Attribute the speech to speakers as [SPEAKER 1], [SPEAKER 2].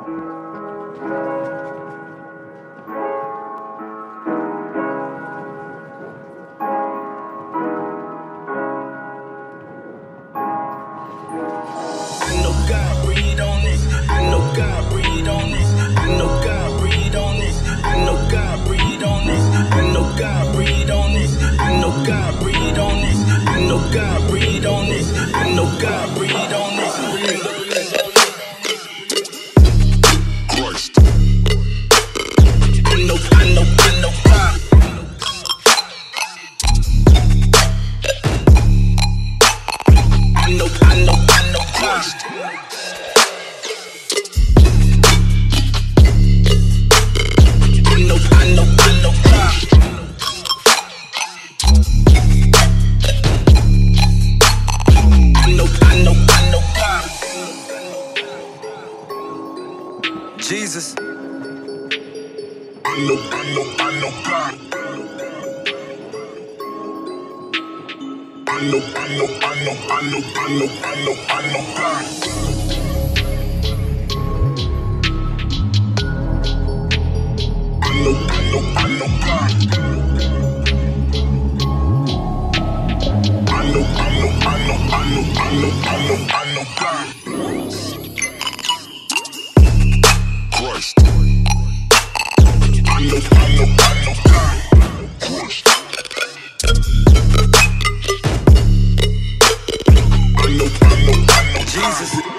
[SPEAKER 1] God breathe on this. I know God breathe on this. I know God breathe on this. I know God breathe on this. I know God breathe on this. I know God breathe on this. I know God breathe on this. I know God breathe on this. Christ. I know God. I know Christ. I know God. I know God. Jesus. I know God. I know God. I know God. I know God. Christ. I know God. Christ. I know Jesus.